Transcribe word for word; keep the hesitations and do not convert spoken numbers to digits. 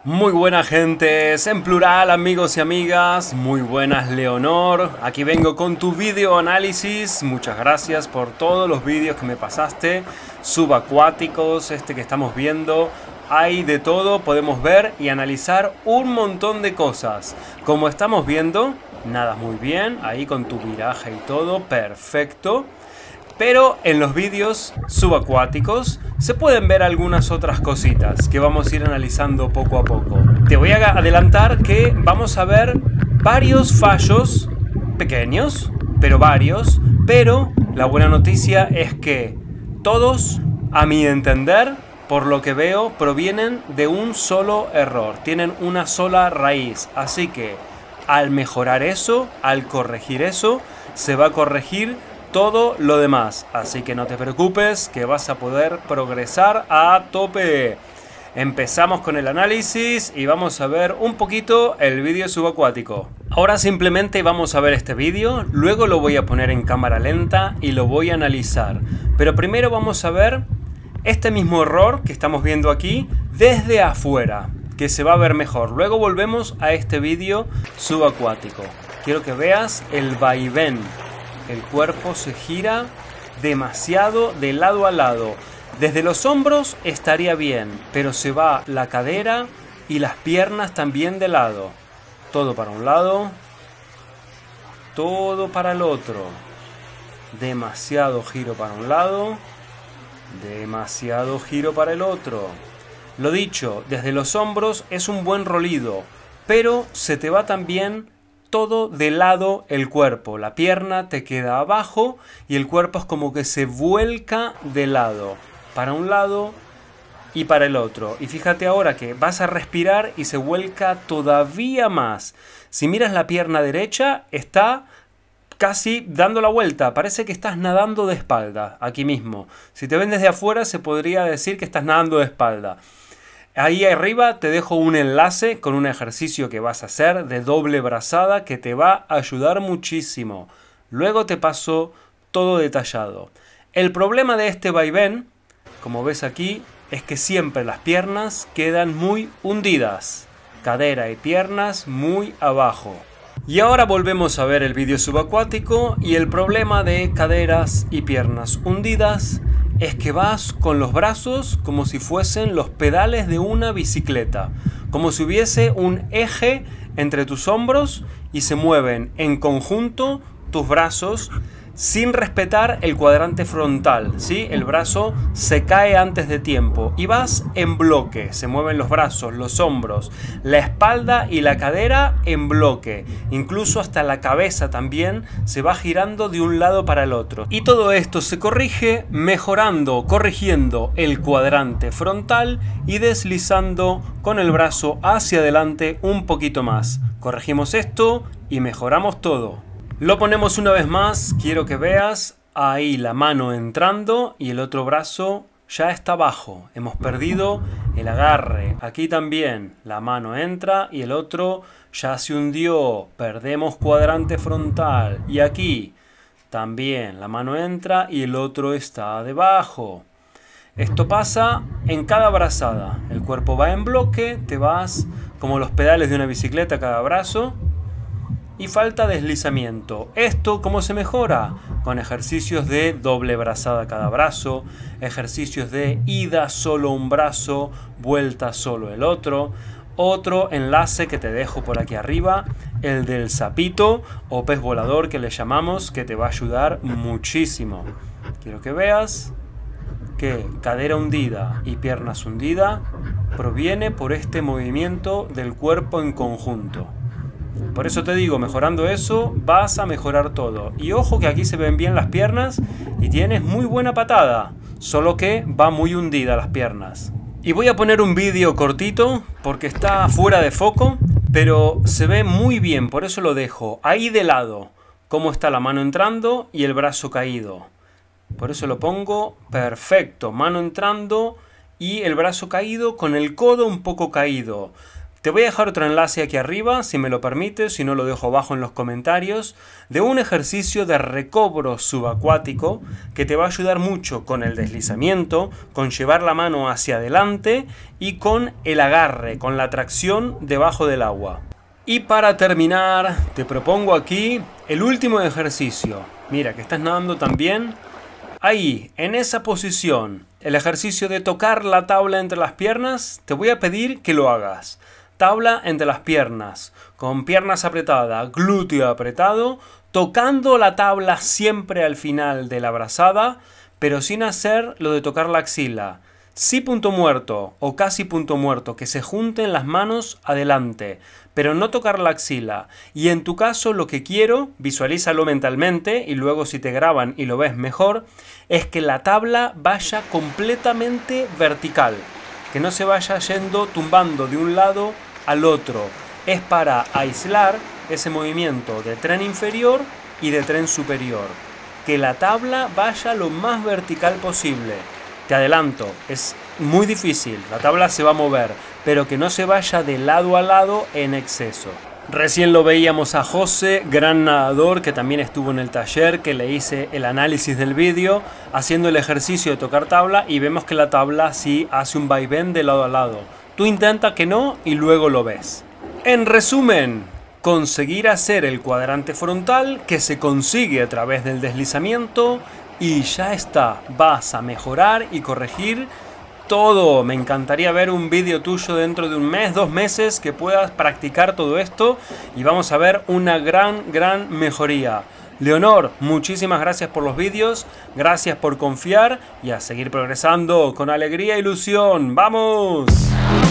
Muy buenas gentes, en plural amigos y amigas, muy buenas Leonor, aquí vengo con tu video análisis, muchas gracias por todos los vídeos que me pasaste, subacuáticos, este que estamos viendo, hay de todo, podemos ver y analizar un montón de cosas, como estamos viendo, nadas muy bien, ahí con tu viraje y todo, perfecto. Pero en los vídeos subacuáticos se pueden ver algunas otras cositas que vamos a ir analizando poco a poco. Te voy a adelantar que vamos a ver varios fallos pequeños, pero varios. Pero la buena noticia es que todos, a mi entender, por lo que veo, provienen de un solo error. Tienen una sola raíz. Así que al mejorar eso, al corregir eso, se va a corregir todo lo demás, así que no te preocupes que vas a poder progresar a tope. Empezamos con el análisis y vamos a ver un poquito el vídeo subacuático. Ahora simplemente vamos a ver este vídeo, luego lo voy a poner en cámara lenta y lo voy a analizar. Pero primero vamos a ver este mismo error que estamos viendo aquí desde afuera, que se va a ver mejor. Luego volvemos a este vídeo subacuático. Quiero que veas el vaivén. El cuerpo se gira demasiado de lado a lado. Desde los hombros estaría bien, pero se va la cadera y las piernas también de lado. Todo para un lado, todo para el otro. Demasiado giro para un lado, demasiado giro para el otro. Lo dicho, desde los hombros es un buen rolido, pero se te va también todo de lado el cuerpo, la pierna te queda abajo y el cuerpo es como que se vuelca de lado, para un lado y para el otro. Y fíjate ahora que vas a respirar y se vuelca todavía más. Si miras la pierna derecha, está casi dando la vuelta, parece que estás nadando de espalda, aquí mismo. Si te ven desde afuera se podría decir que estás nadando de espalda. Ahí arriba te dejo un enlace con un ejercicio que vas a hacer de doble brazada que te va a ayudar muchísimo. Luego te paso todo detallado. El problema de este vaivén, como ves aquí, es que siempre las piernas quedan muy hundidas. Cadera y piernas muy abajo. Y ahora volvemos a ver el vídeo subacuático y el problema de caderas y piernas hundidas es que vas con los brazos como si fuesen los pedales de una bicicleta, como si hubiese un eje entre tus hombros y se mueven en conjunto tus brazos sin respetar el cuadrante frontal, ¿sí? El brazo se cae antes de tiempo y vas en bloque, se mueven los brazos, los hombros, la espalda y la cadera en bloque, incluso hasta la cabeza también se va girando de un lado para el otro. Y todo esto se corrige mejorando, corrigiendo el cuadrante frontal y deslizando con el brazo hacia adelante un poquito más. Corregimos esto y mejoramos todo. Lo ponemos una vez más, quiero que veas ahí la mano entrando y el otro brazo ya está abajo. Hemos perdido el agarre. Aquí también la mano entra y el otro ya se hundió. Perdemos cuadrante frontal. Y aquí también la mano entra y el otro está debajo. Esto pasa en cada brazada. El cuerpo va en bloque, te vas como los pedales de una bicicleta cada brazo. Y falta deslizamiento. ¿Esto cómo se mejora? Con ejercicios de doble brazada cada brazo, ejercicios de ida solo un brazo, vuelta solo el otro. Otro enlace que te dejo por aquí arriba, el del sapito o pez volador que le llamamos, que te va a ayudar muchísimo. Quiero que veas que cadera hundida y piernas hundida proviene por este movimiento del cuerpo en conjunto. Por eso te digo, mejorando eso, vas a mejorar todo. Y ojo que aquí se ven bien las piernas y tienes muy buena patada, solo que va muy hundida las piernas. Y voy a poner un vídeo cortito porque está fuera de foco, pero se ve muy bien, por eso lo dejo ahí de lado, cómo está la mano entrando y el brazo caído. Por eso lo pongo perfecto, mano entrando y el brazo caído con el codo un poco caído. Te voy a dejar otro enlace aquí arriba, si me lo permites, si no lo dejo abajo en los comentarios, de un ejercicio de recobro subacuático que te va a ayudar mucho con el deslizamiento, con llevar la mano hacia adelante y con el agarre, con la tracción debajo del agua. Y para terminar, te propongo aquí el último ejercicio. Mira, que estás nadando también. Ahí, en esa posición, el ejercicio de tocar la tabla entre las piernas, te voy a pedir que lo hagas. Tabla entre las piernas, con piernas apretadas, glúteo apretado, tocando la tabla siempre al final de la brazada, pero sin hacer lo de tocar la axila. Sí punto muerto o casi punto muerto, que se junten las manos adelante, pero no tocar la axila. Y en tu caso lo que quiero, visualízalo mentalmente y luego si te graban y lo ves mejor, es que la tabla vaya completamente vertical, que no se vaya yendo tumbando de un lado al otro. Es para aislar ese movimiento de tren inferior y de tren superior. Que la tabla vaya lo más vertical posible. Te adelanto, es muy difícil, la tabla se va a mover, pero que no se vaya de lado a lado en exceso. Recién lo veíamos a José, gran nadador, que también estuvo en el taller, que le hice el análisis del vídeo, haciendo el ejercicio de tocar tabla, y vemos que la tabla sí hace un vaivén de lado a lado. Tú intenta que no y luego lo ves. En resumen, conseguir hacer el cuadrante frontal, que se consigue a través del deslizamiento, y ya está, vas a mejorar y corregir todo. Me encantaría ver un vídeo tuyo dentro de un mes, dos meses, que puedas practicar todo esto y vamos a ver una gran, gran mejoría. Leonor, muchísimas gracias por los vídeos, gracias por confiar y a seguir progresando con alegría e ilusión. ¡Vamos!